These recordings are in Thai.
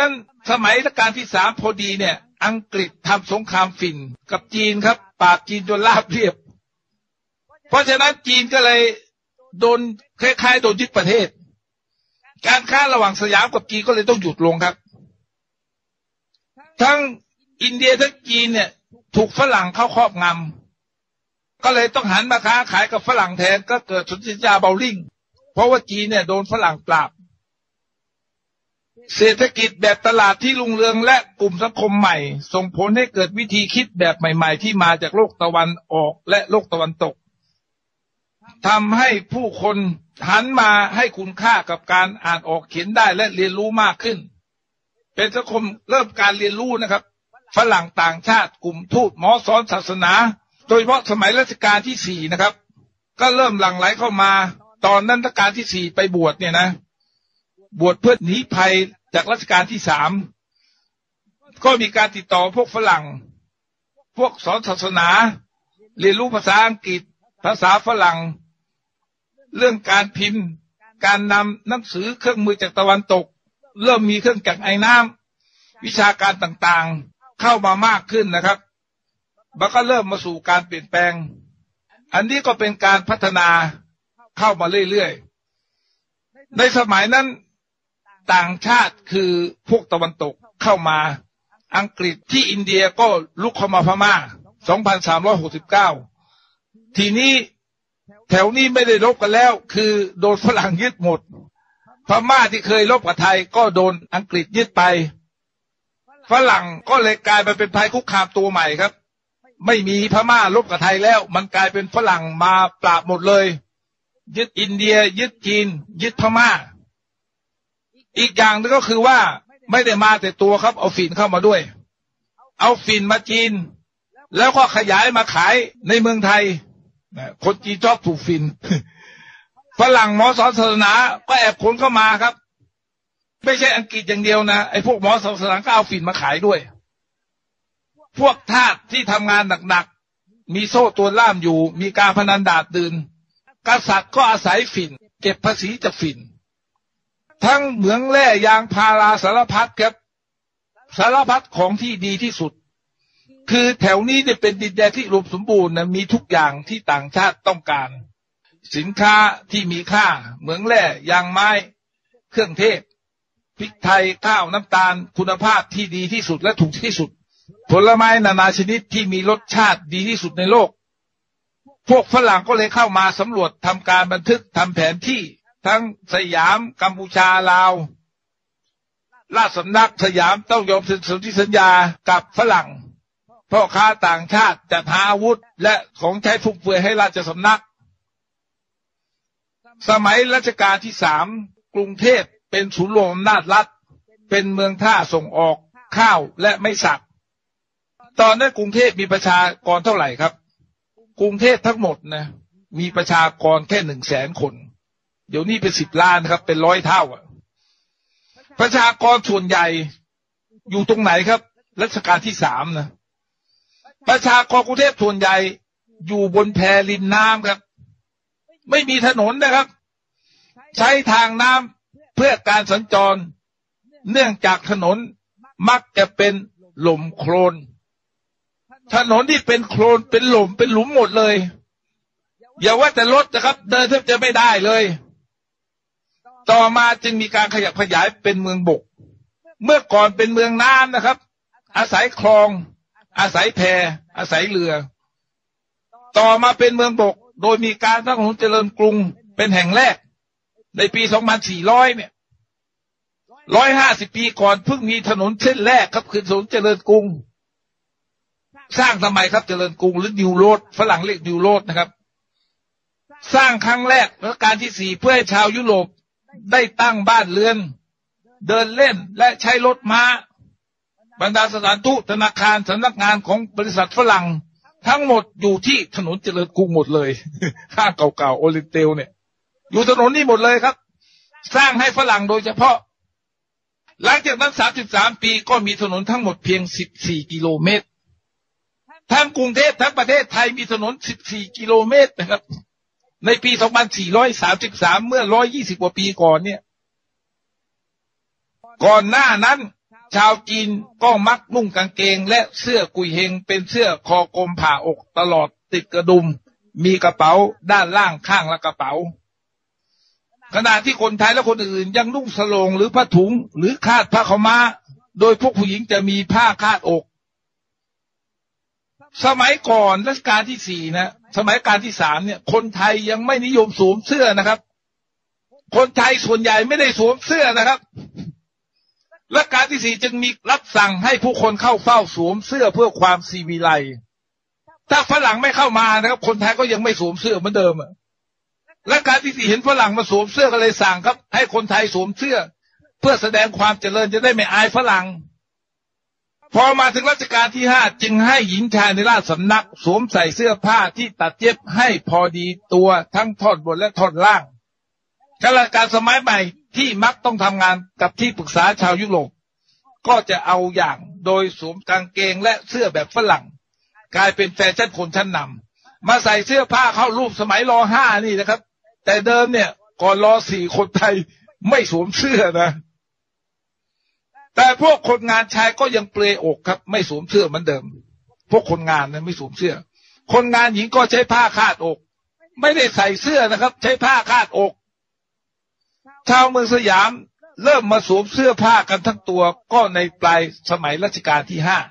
นั้นสมัยรัชกาลที่สามพอดีเนี่ยอังกฤษทำสงครามฝิ่นกับจีนครับปราบจีนจนราบเรียบเพราะฉะนั้นจีนก็เลยโดนคล้ายๆโดนยึดประเทศการค้าระหว่างสยามกับจีนก็เลยต้องหยุดลงครับทั้งอินเดียทั้งจีนเนี่ยถูกฝรั่งเข้าครอบงำก็เลยต้องหันมาค้าขายกับฝรั่งแทนก็เกิดสนธิสัญญาเบลลิงเพราะว่าจีนเนี่ยโดนฝรั่งปราบเศรษฐกิจแบบตลาดที่รุ่งเรืองและกลุ่มสังคมใหม่ส่งผลให้เกิดวิธีคิดแบบใหม่ๆที่มาจากโลกตะวันออกและโลกตะวันตกทำให้ผู้คนหันมาให้คุณค่ากับการอ่านออกเขียนได้และเรียนรู้มากขึ้นเป็นสังคมเริ่มการเรียนรู้นะครับฝรั่งต่างชาติกลุ่มทูตหมอสอนศาสนาโดยเฉพาะสมัยรัชกาลที่สี่นะครับก็เริ่มหลั่งไหลเข้ามาตอนนั้นรัชกาลที่สี่ไปบวชเนี่ยนะบวชเพื่อหนีภัยจากรัชกาลที่สามก็มีการติดต่อพวกฝรั่งพวกสอนศาสนาเรียนรู้ภาษาอังกฤษภาษาฝรั่งเรื่องการพิมพ์การนำหนังสือเครื่องมือจากตะวันตกเริ่มมีเครื่องจักรไอน้ำวิชาการต่างๆเข้ามามากขึ้นนะครับมันก็เริ่มมาสู่การเปลี่ยนแปลงอันนี้ก็เป็นการพัฒนาเข้ามาเรื่อยๆในสมัยนั้นต่างชาติคือพวกตะวันตกเข้ามาอังกฤษที่อินเดียก็ลุกเข้ามาพม่า 2369 ทีนี้แถวนี้ไม่ได้รบกันแล้วคือโดนฝรั่งยึดหมดพม่าที่เคยรบกับไทยก็โดนอังกฤษยึดไปฝรั่งก็เลยกลายมาเป็นภัยคุกคามตัวใหม่ครับไม่มีพม่ารบกับไทยแล้วมันกลายเป็นฝรั่งมาปราบหมดเลยยึดอินเดียยึดจีนยึดพม่าอีกอย่างนึงก็คือว่าไม่ได้มาแต่ตัวครับเอาฝิ่นเข้ามาด้วยเอาฝิ่นมาจีนแล้วก็ขยายมาขายในเมืองไทยคนจีนชอบถูกฝิ่นฝรั่งหมอสอนศาสนาก็แอบขนเข้ามาครับไม่ใช่อังกฤษอย่างเดียวนะไอ้พวกหมอสอนศาสนาก็เอาฝิ่นมาขายด้วยพวกทาสที่ทำงานหนักๆมีโซ่ตรวนล่ามอยู่มีการพนันดาษดื่นกษัตริย์ก็อาศัยฝิ่นเก็บภาษีจากฝิ่นทั้งเหมืองแร่ยางพาราสารพัดครับสารพัดของที่ดีที่สุดคือแถวนี้เนี่ยเป็นดินแดนที่รวมสมบูรณ์นะมีทุกอย่างที่ต่างชาติต้องการสินค้าที่มีค่าเหมืองแร่ยางไม้เครื่องเทศพริกไทยข้าวน้ำตาลคุณภาพที่ดีที่สุดและถูกที่สุดผลไม้นานาชนิดที่มีรสชาติดีที่สุดในโลกพวกฝรั่งก็เลยเข้ามาสำรวจทำการบันทึกทำแผนที่ทั้งสยามกัมพูชาลาวราชสำนักสยามต้องยอมเซ็นสนธิสัญญากับฝรั่งพ่อค้าต่างชาติจัดหาอาวุธและของใช้ฟุ่มเฟือยให้ราชสำนักสมัยรัชกาลที่สามกรุงเทพเป็นศูนย์รวมอำนาจรัฐเป็นเมืองท่าส่งออกข้าวและไม้สักตอนนั้นกรุงเทพมีประชากรเท่าไหร่ครับกรุงเทพทั้งหมดนะมีประชากรแค่100,000 คนเดี๋ยวนี้เป็น10 ล้านครับเป็น100 เท่าประชากรส่วนใหญ่อยู่ตรงไหนครับรัชกาลที่สามนะประชากรกรุงเทพส่วนใหญ่อยู่บนแพริมน้ำครับไม่มีถนนนะครับใช้ทางน้ำเพื่อการสัญจรเนื่องจากถนนมักจะเป็นหลุมโคลนถนนที่เป็นโคลนเป็นหลุมเป็นหลุมหมดเลยอย่าว่าแต่รถนะครับเดินแทบจะไม่ได้เลยต่อมาจึงมีการขยับขยายเป็นเมืองบกเมื่อก่อนเป็นเมืองน้ำนะครับอาศัยคลองอาศัยแพอาศัยเรือต่อมาเป็นเมืองบกโดยมีการสร้างถนนเจริญกรุงเป็นแห่งแรกในปี 2400 เนี่ย150 ปีก่อนเพิ่งมีถนนเส้นแรกครับคือถนนเจริญกรุงสร้างทำไมครับเจริญกรุงหรือนิวโรดฝรั่งเรียกนิวโรดนะครับสร้างครั้งแรกรัชกาลที่4เพื่อให้ชาวยุโรปได้ตั้งบ้านเรือนเดินเล่นและใช้รถม้าบรรดาสถานทูตธนาคารสำนักงานของบริษัทฝรั่งทั้งหมดอยู่ที่ถนนเจริญกรุงหมดเลยข้างเก่าๆโอเรนเตลเนี่ยอยู่ถนนนี้หมดเลยครับสร้างให้ฝรั่งโดยเฉพาะหลังจากนั้น33 ปีก็มีถนนทั้งหมดเพียง14 กิโลเมตรทั้งกรุงเทพทั้งประเทศไทยมีถนน14 กิโลเมตรนะครับในปี 2433 เมื่อ120 กว่าปีก่อนเนี่ยก่อนหน้านั้นชาวจีนก็มักนุ่งกางเกงและเสื้อกุยเฮงเป็นเสื้อคอกลมผ่าอกตลอดติดกระดุมมีกระเป๋าด้านล่างข้างละกระเป๋าขณะที่คนไทยและคนอื่นยังนุ่งสโลงหรือผ้าถุงหรือคาดผ้าขาวม้าโดยพวกผู้หญิงจะมีผ้าคาดอกสมัยก่อนรัชกาลที่สี่นะสมัยรัชกาลที่สามเนี่ยคนไทยยังไม่นิยมสวมเสื้อนะครับคนไทยส่วนใหญ่ไม่ได้สวมเสื้อนะครับรัชกาลที่สี่จึงมีรับสั่งให้ผู้คนเข้าเฝ้าสวมเสื้อเพื่อความศิวิไลซ์ถ้าฝรั่งไม่เข้ามานะครับคนไทยก็ยังไม่สวมเสื้อเหมือนเดิมรัชกาลที่สี่เห็นฝรั่งมาสวมเสื้อก็เลยสั่งครับให้คนไทยสวมเสื้อเพื่อแสดงความเจริญจะได้ไม่อายฝรั่งพอมาถึงรัชกาลที่ห้าจึงให้หญิงชายในราชสำนักสวมใส่เสื้อผ้าที่ตัดเย็บให้พอดีตัวทั้งท่อนบนและท่อนล่างข้าราชการสมัยใหม่ที่มักต้องทำงานกับที่ปรึกษาชาวยุโรปก็จะเอาอย่างโดยสวมกางเกงและเสื้อแบบฝรั่งกลายเป็นแฟชั่นคนชั้นนำมาใส่เสื้อผ้าเข้ารูปสมัยร.5นี่นะครับแต่เดิมเนี่ยก่อนร.4คนไทยไม่สวมเสื้อนะแต่พวกคนงานชายก็ยังเปลือยอกครับไม่สวมเสื้อเหมือนเดิมพวกคนงานนะไม่สวมเสื้อคนงานหญิงก็ใช้ผ้าคาดอกไม่ได้ใส่เสื้อนะครับใช้ผ้าคาดอกชาวเมืองสยามเริ่มมาสวมเสื้อผ้ากันทั้งตัวก็ในปลายสมัยรัชกาลที่ห้า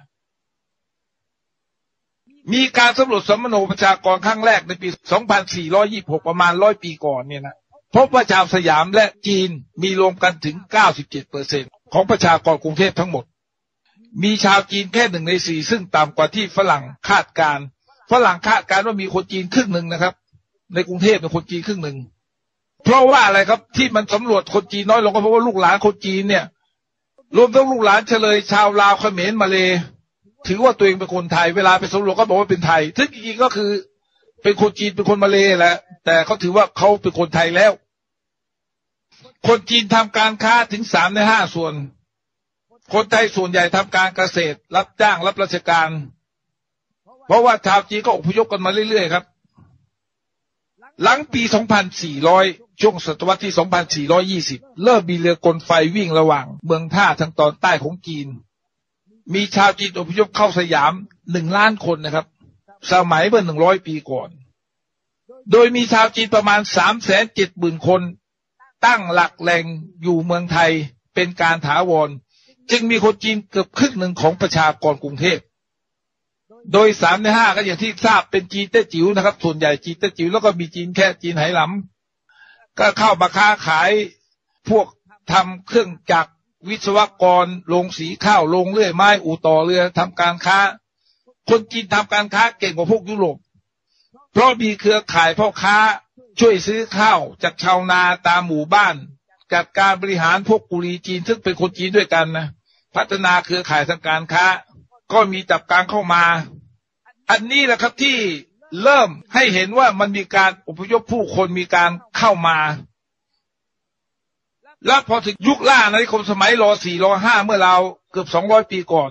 มีการสำรวจสมโนประชากรครั้งแรกในปี 2426 ประมาณ100 ปีก่อนเนี่ยนะพบว่าชาวสยามและจีนมีรวมกันถึง 97% ของประชากรกรุงเทพทั้งหมดมีชาวจีนแค่1 ใน 4ซึ่งต่ำกว่าที่ฝรั่งคาดการว่ามีคนจีนครึ่งหนึ่งนะครับในกรุงเทพเป็นคนจีนครึ่งหนึ่งเพราะว่าอะไรครับที่มันสำรวจคนจีนน้อยลงก็เพราะว่าลูกหลานคนจีนเนี่ยรวมทั้งลูกหลานเฉลยชาวลาวเขมรมาเลถือว่าตัวเองเป็นคนไทยเวลาไปสำรวจก็บอกว่าเป็นไทยซึ่งจริงๆก็คือเป็นคนจีนเป็นคนมาเลแหละแต่เขาถือว่าเขาเป็นคนไทยแล้วคนจีนทำการค้าถึง3 ใน 5ส่วนคนไทยส่วนใหญ่ทำการเกษตรรับจ้างรับราชการเพราะว่าชาวจีนก็อพยพกันมาเรื่อยๆครับหลังปี 2400 ช่วงศตวรรษที่ 2420 เริ่มมีเรือกลไฟวิ่งระหว่างเมืองท่าทางตอนใต้ของจีนมีชาวจีนอพยพเข้าสยาม1 ล้านคนนะครับสมัยเมื่อ100 ปีก่อนโดยมีชาวจีนประมาณ 370,000 คนตั้งหลักแหล่งอยู่เมืองไทยเป็นการถาวรจึงมีคนจีนเกือบครึ่งหนึ่งของประชากรกรุงเทพโดย3 ใน 5ก็อย่างที่ทราบเป็นจีนแต้จิ๋วนะครับส่วนใหญ่จีนแต้จิ๋วแล้วก็มีจีนแค่จีนไหหลำก็เข้ามาค้าขายพวกทำเครื่องจักรวิศวกรโรงสีข้าวโรงเลื่อยไม้อู่ต่อเรือทำการค้าคนจีนทำการค้าเก่งกว่าพวกยุโรปเพราะมีเครือข่ายพ่อค้าช่วยซื้อข้าวจากชาวนาตามหมู่บ้านจัดการบริหารพวกกุลีจีนซึ่งเป็นคนจีนด้วยกันนะพัฒนาเครือข่ายทางการค้าก็มีจับการเข้ามาอันนี้แหละครับที่เริ่มให้เห็นว่ามันมีการอพยพผู้คนมีการเข้ามาแล้วพอถึงยุคล่าอาณานิคมสมัยร.4 ร.5 เมื่อเราเกือบ200 ปีก่อน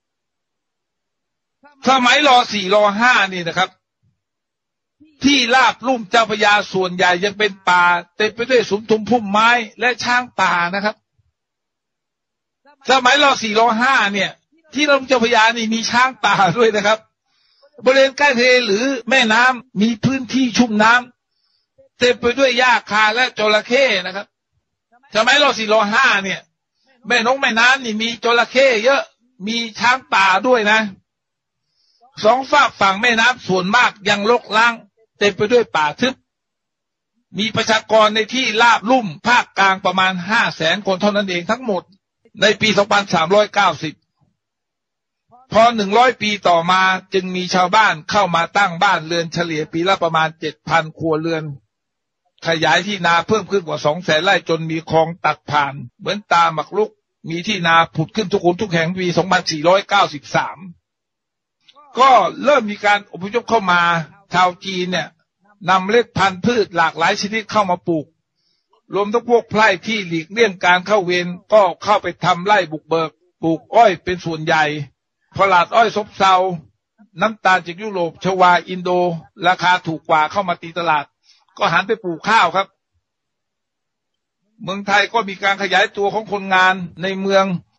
สมัยร.4 ร.5 นี่นะครับที่ราบลุ่มเจ้าพระยาส่วนใหญ่ยังเป็นป่าเต็มไปด้วยสุมทุมพุ่มไม้และช้างป่านะครับสมัยร.4 ร.5 เนี่ยที่ลุ่มเจ้าพระยานี่มีช้างป่าด้วยนะครับบริเวณใกล้ทะเลหรือแม่น้ำมีพื้นที่ชุ่มน้ำเต็มไปด้วยหญ้าคาและจระเข้นะครับสมัยร.4 ร.5 เนี่ยแม่น้ำนี่มีจระเข้เยอะมีช้างป่าด้วยนะ2 ฝากฝั่งแม่น้ำส่วนมากยังรกร้างเต็มไปด้วยป่าทึบมีประชากรในที่ราบลุ่มภาคกลางประมาณ 500,000 คนเท่านั้นเองทั้งหมดในปี 2390 พอ100 ปีต่อมาจึงมีชาวบ้านเข้ามาตั้งบ้านเรือนเฉลี่ยปีละประมาณ 7,000 ครัวเรือนขยายที่นาเพิ่มขึ้นกว่า 200,000 ไร่จนมีคลองตักผ่านเหมือนตาหมักลุกมีที่นาผุดขึ้นทุกคนทุกแห่งปี 2493 ก็เริ่มมีการอพยพเข้ามาชาวจีนเนี่ยนำเมล็ดพันธุ์พืชหลากหลายชนิดเข้ามาปลูกรวมทั้งพวกไพร่ที่หลีกเลี่ยงการเข้าเวรก็เข้าไปทำไร่บุกเบิกปลูกอ้อยเป็นส่วนใหญ่ตลาดอ้อยซบเซาน้ำตาลจากยุโรปชวาอินโดราคาถูกกว่าเข้ามาตีตลาดก็หันไปปลูกข้าวครับเมืองไทยก็มีการขยายตัวของคนงานในเมือง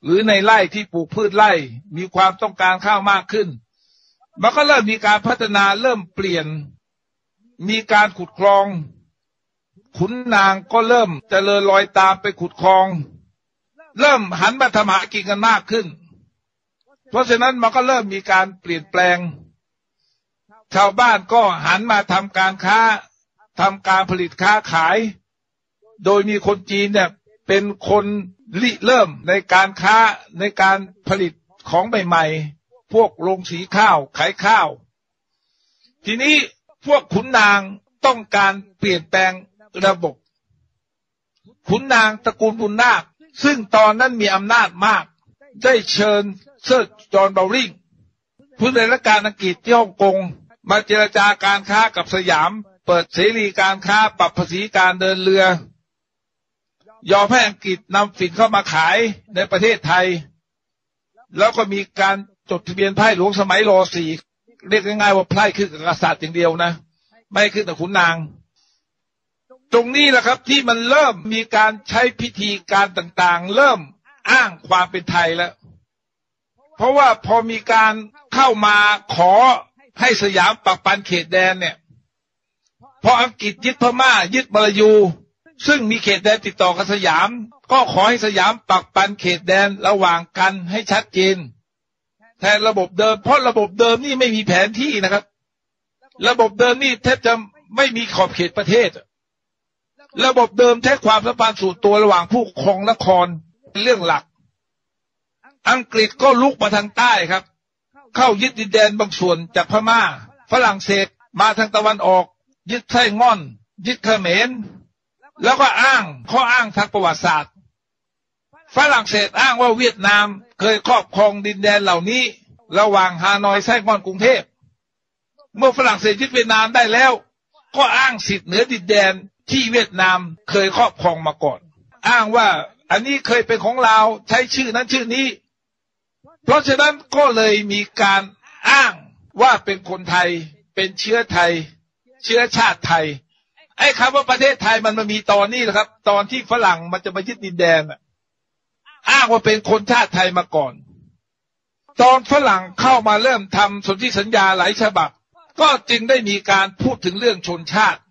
หรือในไร่ที่ปลูกพืชไร่มีความต้องการข้าวมากขึ้นมันก็เริ่มมีการพัฒนาเริ่มเปลี่ยนมีการขุดคลองขุนนางก็เริ่มเจริญรอยตามไปขุดคลองเริ่มหันมาทำหากินกันมากขึ้นเพราะฉะนั้นมันก็เริ่มมีการเปลี่ยนแปลงชาวบ้านก็หันมาทำการค้าทำการผลิตค้าขายโดยมีคนจีนเนี่ยเป็นคนริเริ่มในการค้าในการผลิตของใหม่ๆพวกโรงสีข้าวขายข้าวทีนี้พวกขุนนางต้องการเปลี่ยนแปลงระบบขุนนางตระกูลบุญนาคซึ่งตอนนั้นมีอำนาจมากได้เชิญเซอร์จอห์นเบลลิงผู้บริหารการอังกฤษที่ฮ่องกงมาเจรจาการค้ากับสยามเปิดเสรีการค้าปรับภาษีการเดินเรือยอมให้อังกฤษนำฝิ่นเข้ามาขายในประเทศไทยแล้วก็มีการจดทะเบียนไพร่หลวงสมัยร.4 เรียกง่ายๆว่าไพร่ขึ้นกับกษัตริย์อย่างเดียวนะไม่ขึ้นกับขุนนางตรงนี้แหละครับที่มันเริ่มมีการใช้พิธีการต่างๆเริ่มอ้างความเป็นไทยแล้วเพราะว่าพอมีการเข้ามาขอให้สยามปักปันเขตแดนเนี่ยพออังกฤษยึดพม่ายึดมาลายูซึ่งมีเขตแดนติดต่อกับสยามก็ขอให้สยามปักปันเขตแดนระหว่างกันให้ชัดเจนแทนระบบเดิมเพราะระบบเดิมนี่ไม่มีแผนที่นะครับระบบเดิมนี่แทบจะไม่มีขอบเขตประเทศระบบเดิมแท้ความสัมพันธ์ส่วนตัวระหว่างผู้ครองนครเป็นเรื่องหลักอังกฤษก็ลุกมาทางใต้ครับเข้ายึดดินแดนบางส่วนจากพม่าฝรั่งเศสมาทางตะวันออกยึดไส้ง่อนยึดเขมรแล้วก็อ้างข้ออ้างทางประวัติศาสตร์ฝรั่งเศสอ้างว่าเวียดนามเคยครอบครองดินแดนเหล่านี้ระหว่างฮานอยไส้ง่อนกรุงเทพเมื่อฝรั่งเศสยึดเวียดนามได้แล้วก็อ้างสิทธิ์เหนือดินแดนที่เวียดนามเคยครอบครองมาก่อนอ้างว่าอันนี้เคยเป็นของเราใช้ชื่อนั้นชื่อนี้เพราะฉะนั้นก็เลยมีการอ้างว่าเป็นคนไทยเป็นเชื้อไทยเชื้อชาติไทยไอ้คำว่าประเทศไทยมันมีตอนนี้แหละครับตอนที่ฝรั่งมันจะมายึดดินแดนอ้างว่าเป็นคนชาติไทยมาก่อนตอนฝรั่งเข้ามาเริ่มทำสนธิสัญญาหลายฉบับก็จึงได้มีการพูดถึงเรื่องชนชาติ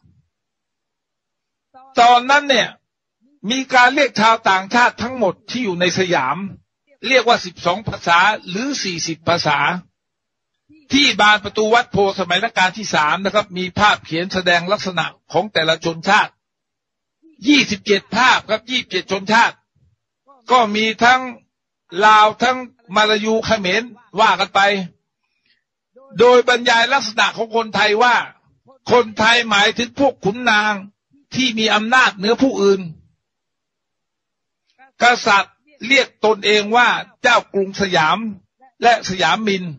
ตอนนั้นเนี่ยมีการเรียกชาวต่างชาติทั้งหมดที่อยู่ในสยามเรียกว่า12ภาษาหรือ40ภาษาที่บานประตูวัดโพสมัยรัชกาลที่3นะครับมีภาพเขียนแสดงลักษณะของแต่ละชนชาติ27ภาพครับ27ชนชาติก็มีทั้งลาวทั้งมาลายูเขมรว่ากันไปโดยบรรยายลักษณะของคนไทยว่าคนไทยหมายถึงพวกขุนนางที่มีอำนาจเหนือผู้อื่นกษัตริย์เรียกตนเองว่าเจ้ากรุงสยามและสยามมิน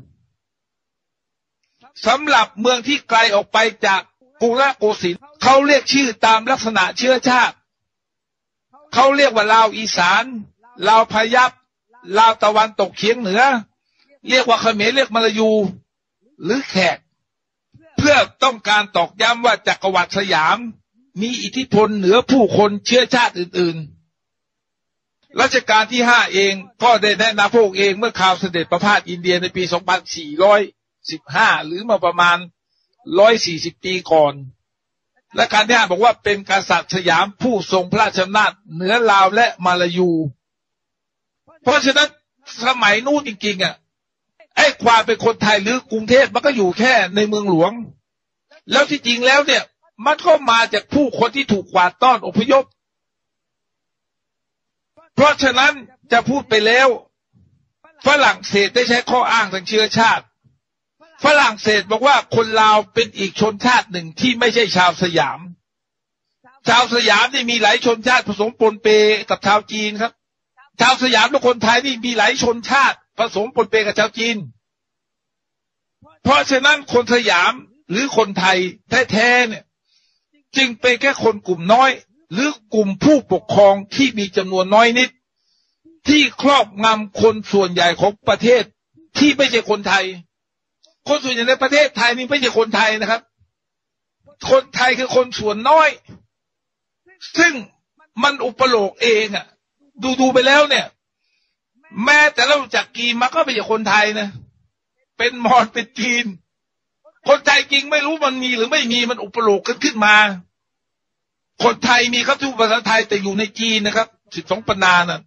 สำหรับเมืองที่ไกลออกไปจากกรุงโกสินทร์เขาเรียกชื่อตามลักษณะเชื้อชาติเขาเรียกว่าลาวอีสานลาวพยัพลาวตะวันตกเฉียงเหนือเรียกว่าเขมรเรียกมาลายูหรือแขกเพื่อต้องการตอกย้ำว่าจักรวรรดิสยามมีอิทธิพลเหนือผู้คนเชื้อชาติอื่นๆรัชกาลที่5เองก็ได้แนะนำพระองค์เองเมื่อข่าวเสด็จประพาสอินเดียในปี2415หรือมาประมาณ140ปีก่อนและการที่5บอกว่าเป็นกษัตริย์สยามผู้ทรงพระราชอำนาจเหนือลาวและมาลายูเพราะฉะนั้นสมัยนู้นจริงๆไอ้ความเป็นคนไทยหรือกรุงเทพมันก็อยู่แค่ในเมืองหลวงแล้วที่จริงแล้วเนี่ยมันก็มาจากผู้คนที่ถูกกวาดต้อนอพยพเพราะฉะนั้นจะพูดไปแล้วฝรั่งเศสได้ใช้ข้ออ้างทางเชื้อชาติฝรั่งเศสบอกว่าคนลาวเป็นอีกชนชาติหนึ่งที่ไม่ใช่ชาวสยามชาวสยามนี่มีหลายชนชาติผสมปนเปกับชาวจีนครับชาวสยามและคนไทยนี่มีหลายชนชาติผสมปนเปกับชาวจีนเพราะฉะนั้นคนสยามหรือคนไทยแท้ๆเนี่ยจึงเป็นแค่คนกลุ่มน้อยหรือกลุ่มผู้ปกครองที่มีจำนวนน้อยนิดที่ครอบงำคนส่วนใหญ่ของประเทศที่ไม่ใช่คนไทยคนส่วนใหญ่ในประเทศไทยนี่ไม่ใช่คนไทยนะครับคนไทยคือคนส่วนน้อยซึ่งมันอุปโลกเองดูไปแล้วเนี่ยแม้แต่เราจากจีนมาก็ไม่ใช่คนไทยนะเป็นมอญเป็นจีนคนไทยจริงไม่รู้มันมีหรือไม่มีมันอุปโลกกันขึ้นมาคนไทยมีครับที่ภาษาไทยแต่อยู่ในจีนนะครับ12 ปันนาน่ะ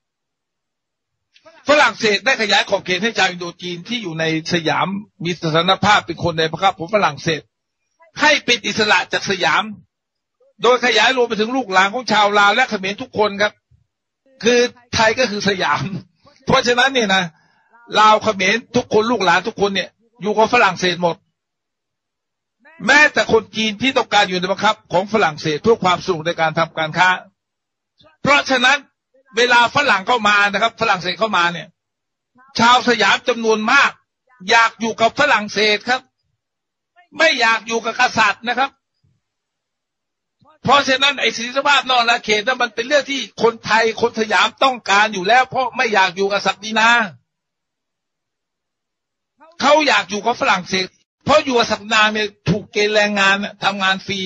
ฝรั่งเศสได้ขยายขอบเขตให้ชาวอินโดจีนที่อยู่ในสยามมีสถานภาพเป็นคนในพรรคฝรั่งเศสให้เป็นอิสระจากสยามโดยขยายรวมไปถึงลูกหลานของชาวลาวและเขมรทุกคนครับคือไทยก็คือสยามเพราะฉะนั้นเนี่ยนะลาวเขมรทุกคนลูกหลานทุกคนเนี่ยอยู่กับฝรั่งเศสหมดแม้แต่คนจีนที่ต้องการอยู่ในบังคับของฝรั่งเศสเพื่อความสะดวกในการทำการค้าเพราะฉะนั้นเวลาฝรั่งเข้ามานะครับฝรั่งเศสเข้ามาเนี่ยชาวสยามจำนวนมากอยากอยู่กับฝรั่งเศสครับไม่อยากอยู่กับกษัตริย์นะครับเพราะฉะนั้นไอ้สิทธิภาพนอกอาณาเขตนั้นมันเป็นเรื่องที่คนไทยคนสยามต้องการอยู่แล้วเพราะไม่อยากอยู่กับศักดินาเขาอยากอยู่กับฝรั่งเศสเพราะอยู่กับศักดินาเนี่ยถูกเกณฑ์แรงงานทำงานฟรี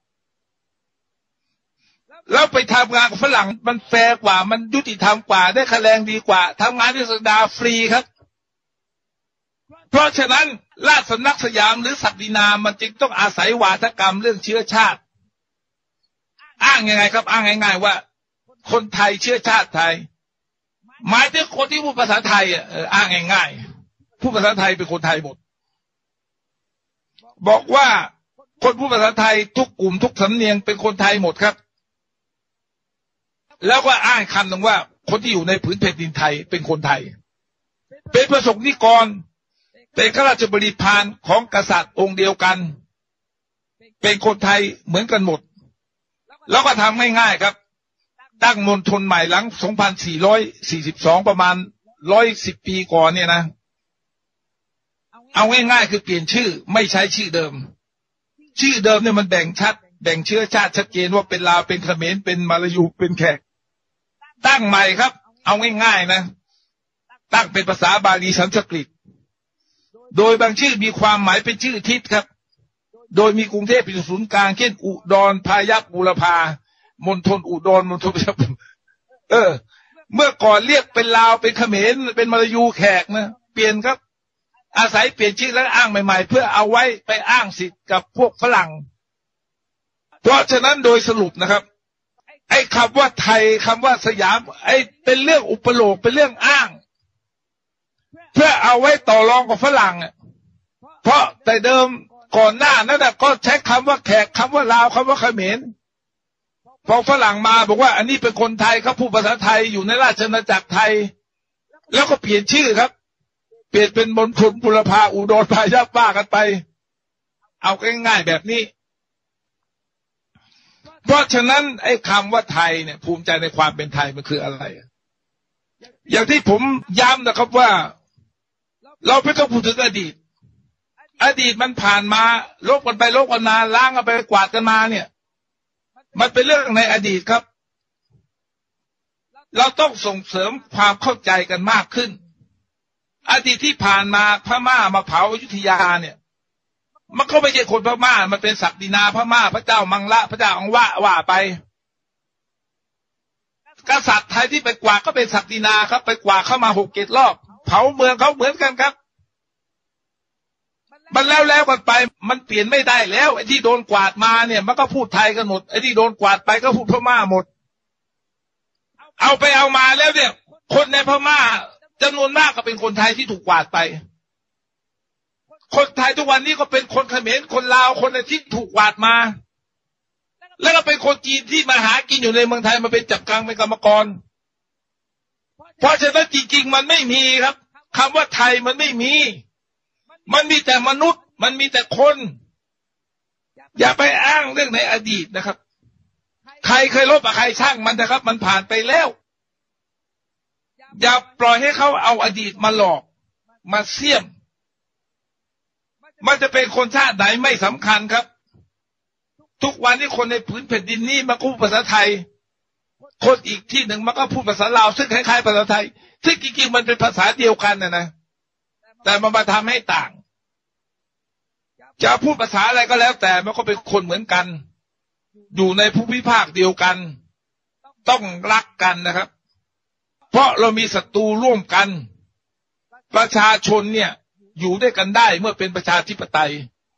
แล้วไปทำงานกับฝรั่งมันแฟร์กว่ามันยุติธรรมกว่าได้ค่าแรงดีกว่าทำงานที่ศักดินาฟรีครับเพราะฉะนั้นราชสำนักสยามหรือศักดินามันจึงต้องอาศัยวาทกรรมเรื่องเชื้อชาติอ้างยังไงครับอ้างง่ายๆว่าคนไทยเชื้อชาติไทยหมายถึงคนที่พูดภาษาไทยอ้างง่ายๆพูดภาษาไทยเป็นคนไทยหมดบอกว่าคนพูดภาษาไทยทุกกลุ่มทุกสำเนียงเป็นคนไทยหมดครับแล้วก็อ้างคำหนึ่งว่าคนที่อยู่ในผืนแผ่นดินไทยเป็นคนไทยเป็นประสบนิกรเป็นข้าราชบริพารของกษัตริย์องค์เดียวกันเป็นคนไทยเหมือนกันหมดแล้วก็ทำง่ายๆครับตั้งมณฑลใหม่หลัง 2442 ประมาณ110 ปีก่อนเนี่ยนะเอาง่ายๆคือเปลี่ยนชื่อไม่ใช้ชื่อเดิมชื่อเดิมเนี่ยมันแบ่งชัดแบ่งเชื้อชาติชัดเจนว่าเป็นลาวเป็นเขมรเป็นมาลายูเป็นแขกตั้งใหม่ครับเอาง่ายๆนะตั้งเป็นภาษาบาลีสันสกฤตโดยบางชื่อมีความหมายเป็นชื่อทิศครับโดยมีกรุงเทพเป็นศูนย์กลางเช่นอุดรพายัพบูรพามณฑลอุดรมณฑลเมื่อก่อนเรียกเป็นลาวเป็นเขมรเป็นมาลายูแขกนะเปลี่ยนครับอาศัยเปลี่ยนชื่อแล้วอ้างใหม่ๆเพื่อเอาไว้ไปอ้างสิทธิ์กับพวกฝรั่งเพราะฉะนั้นโดยสรุปนะครับไอ้คำว่าไทยคำว่าสยามไอ้เป็นเรื่องอุปโลกเป็นเรื่องอ้างเพื่อเอาไว้ต่อรองกับฝรั่งเพราะแต่เดิมก่อนหน้านั้นก็ใช้คำว่าแขกคำว่าลาวคำว่าเขมรพอฝรั่งมาบอกว่าอันนี้เป็นคนไทยเขาพูดภาษาไทยอยู่ในราชอาณาจักรไทยแล้วก็เปลี่ยนชื่อครับเปลี่ยนเป็นมณฑลบุรพาอุดรพายัพว่ากันไปเอาง่ายๆแบบนี้เพราะฉะนั้นไอ้คำว่าไทยเนี่ยภูมิใจในความเป็นไทยมันคืออะไรอย่างที่ผมย้ำนะครับว่าเราไม่ต้องพูดถึงอดีตมันผ่านมาลบกันไปลบกันมาล้างกันไปกวาดกันมาเนี่ยมันเป็นเรื่องในอดีตครับเราต้องส่งเสริมความเข้าใจกันมากขึ้นอดีตที่ผ่านมาพม่ามาเผาอยุธยาเนี่ยมันก็ไม่ใช่คนพม่ามันเป็นศักดินาพม่าพระเจ้ามังละพระเจ้าอังวะว่าไปกษัตริย์ไทยที่ไปกวาดก็เป็นศักดินาครับไปกวาดเข้ามา6-7 รอบเผาเมืองเขาเหมือนกันครับมันแล้วกันไปมันเปลี่ยนไม่ได้แล้วไอ้ที่โดนกวาดมาเนี่ยมันก็พูดไทยกันหมดไอ้ที่โดนกวาดไปก็พูดพม่าหมดเอาไปเอามาแล้วเนี่ยคนในพม่าจำนวนมากก็เป็นคนไทยที่ถูกกวาดไปคนไทยทุกวันนี้ก็เป็นคนเขมรคนลาวคนที่ถูกกวาดมาแล้วก็เป็นคนจีนที่มาหากินอยู่ในเมืองไทยมาเป็นจับกังเป็นกรรมกรเพราะฉะนั้นจริงๆมันไม่มีครับคำว่าไทยมันไม่มีมันมีแต่มนุษย์มันมีแต่คนอย่าไปอ้างเรื่องในอดีตนะครับใครเคยลบกับใครช่างมันนะครับมันผ่านไปแล้วอย่าปล่อยให้เขาเอาอดีตมาหลอกมาเสี่ยมมันจะเป็นคนชาติไหนไม่สำคัญครับทุกวันที่คนในพื้นแผ่นดินนี้มาพูดภาษาไทยคนอีกที่หนึ่งมันก็พูดภาษาลาวซึ่งคล้ายๆภาษาไทยซึ่งจริงๆมันเป็นภาษาเดียวกันนะแต่มันมาทำให้ต่างจะพูดภาษาอะไรก็แล้วแต่มันก็เป็นคนเหมือนกันอยู่ในภูมิภาคเดียวกันต้องรักกันนะครับเพราะเรามีศัตรูร่วมกันประชาชนเนี่ยอยู่ด้วยกันได้เมื่อเป็นประชาธิปไตย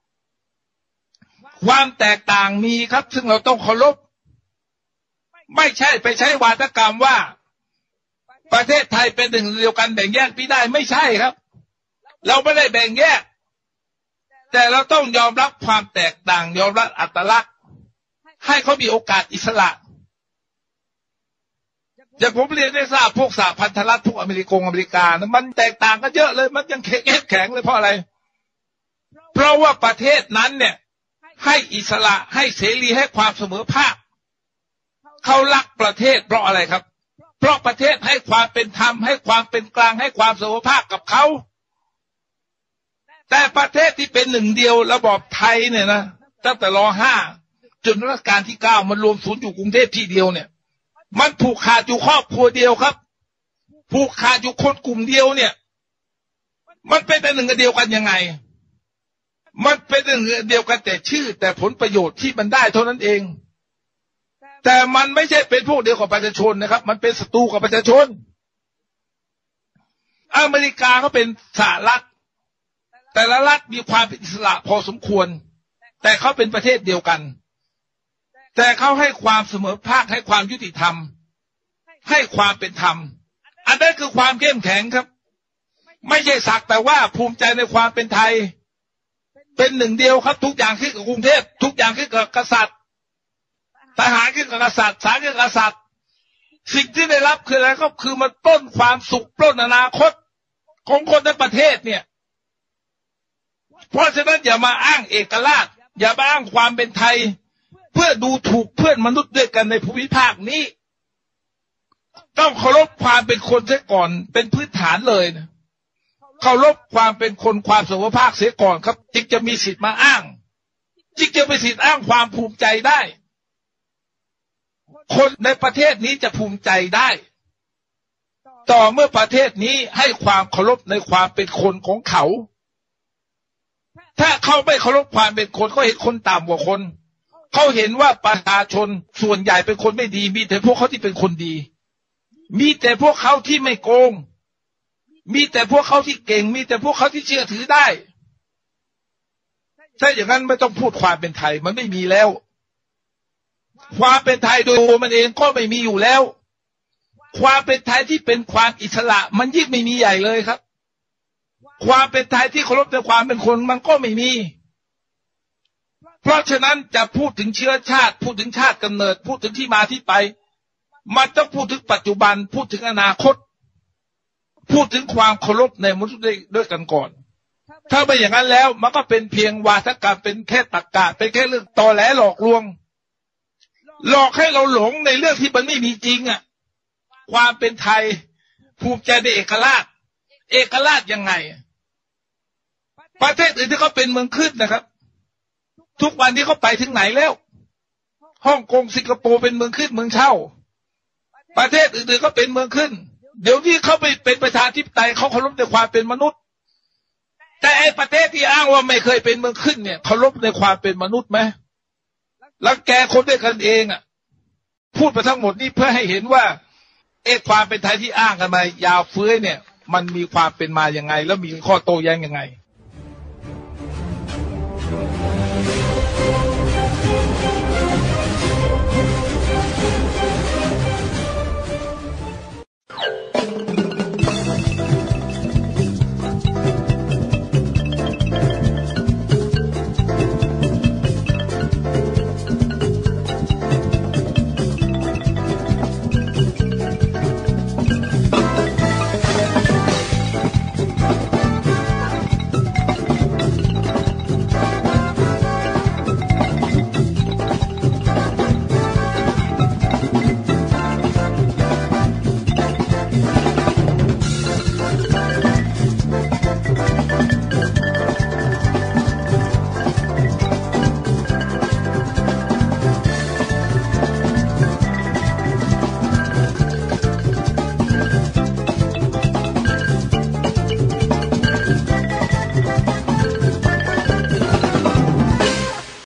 ความแตกต่างมีครับซึ่งเราต้องเคารพไม่ใช่ไปใช้วาทกรรมว่าประเทศไทยเป็นหนึ่งเดียวกันแบ่งแยกไม่ได้ไม่ใช่ครับเราไม่ได้แบ่งแยกแต่เราต้องยอมรับความแตกต่างยอมรับอัตลักษณ์ให้เขามีโอกาสอิสระอย่างผมเรียนได้ทราบพวกสหพันธรัฐพวกอเมริกานะมันแตกต่างกันเยอะเลยมันยังแข็งเลยเพราะอะไรเพราะว่าประเทศนั้นเนี่ยให้อิสระให้เสรีให้ความเสมอภาคเขารักประเทศเพราะอะไรครับเพราะประเทศให้ความเป็นธรรมให้ความเป็นกลางให้ความเสมอภาคกับเขาแต่ประเทศที่เป็นหนึ่งเดียวระบอบไทยเนี่ยนะตั้งแต่ร.5 จนรัชกาลที่ 9มันรวมศูนย์อยู่กรุงเทพที่เดียวเนี่ยมันผูกขาดอยู่ครอบครัวเดียวครับผูกขาดอยู่คนกลุ่มเดียวเนี่ยมันเป็นแต่หนึ่งเดียวกันยังไงมันเป็นหนึ่งเดียวกันแต่ชื่อแต่ผลประโยชน์ที่มันได้เท่านั้นเองแต่มันไม่ใช่เป็นพวกเดียวกับประชาชนนะครับมันเป็นศัตรูกับประชาชนอเมริกาเขาเป็นสหรัฐแต่ละรัฐมีความเป็นอิสระพอสมควรแต่เขาเป็นประเทศเดียวกันแต่เขาให้ความเสมอภาคให้ความยุติธรรมให้ความเป็นธรรมอันนั้นคือความเข้มแข็งครับไม่ใช่สักแต่ว่าภูมิใจในความเป็นไทยเป็นหนึ่งเดียวครับทุกอย่างขึ้นกับกรุงเทพทุกอย่างขึ้นกับกษัตริย์ทหารขึ้นกับกษัตริย์ศาลขึ้นกับกษัตริย์สิ่งที่ได้รับคืออะไรก็คือมันปล้นความสุขปล้นอนาคตของคนในประเทศเนี่ยเพราะฉะนั้นอย่ามาอ้างเอกราชอย่ามาอ้างความเป็นไทยเพื่อดูถูกเพื่อนมนุษย์ด้วยกันในภูมิภาคนี้ต้องเคารพความเป็นคนเสียก่อนเป็นพื้นฐานเลยนะเคารพความเป็นคนความเสมอภาคเสียก่อนครับจึงจะมีสิทธิ์มาอ้างจึงจะมีสิทธิ์อ้างความภูมิใจได้คนในประเทศนี้จะภูมิใจได้ต่อเมื่อประเทศนี้ให้ความเคารพในความเป็นคนของเขาถ้าเขาไม่เคารพความเป็นคนเขาเห็นคนต่ำกว่าคนเขาเห็นว่าประชาชนส่วนใหญ่เป็นคนไม่ดีมีแต่พวกเขาที่เป็นคนดีมีแต่พวกเขาที่ไม่โกงมีแต่พวกเขาที่เก่งมีแต่พวกเขาที่เชื่อถือได้ถ้าอย่างนั้นไม่ต้องพูดความเป็นไทยมันไม่มีแล้วความเป็นไทยโดยตัวมันเองก็ไม่มีอยู่แล้วความเป็นไทยที่เป็นความอิสระมันยิ่งไม่มีใหญ่เลยครับความเป็นไทยที่เคารพในความเป็นคนมันก็ไม่มีเพราะฉะนั้นจะพูดถึงเชื้อชาติพูดถึงชาติกำเนิดพูดถึงที่มาที่ไปมันต้องพูดถึงปัจจุบันพูดถึงอนาคตพูดถึงความเคารพในมนุษย์ด้วยกันก่อนถ้าไม่อย่างนั้นแล้วมันก็เป็นเพียงวาทกรรมเป็นแค่ตรรกะเป็นแค่เรื่องตอแหลหลอกลวงหลอกให้เราหลงในเรื่องที่มันไม่มีจริงอ่ะความเป็นไทยภูมิใจในเอกราชเอกราชยังไงประเทศอื่นที่เขาเป็นเมืองขึ้นนะครับทุกวันนี้เขาไปถึงไหนแล้วฮ่องกงสิงคโปร์เป็นเมืองขึ้นเมืองเช่าประเทศอื่นๆก็เป็นเมืองขึ้นเดี๋ยวนี้เขาไปเป็นประชาธิปไตยเขาเคารพในความเป็นมนุษย์แต่ไอ้ประเทศที่อ้างว่าไม่เคยเป็นเมืองขึ้นเนี่ยเคารพในความเป็นมนุษย์ไหมรังแกคนด้วยกันเองอ่ะพูดไปทั้งหมดนี้เพื่อให้เห็นว่าความเป็นไทยที่อ้างกันมายาวเฟ้ยเนี่ยมันมีความเป็นมาอย่างไงแล้วมีข้อโต้แย้งยังไง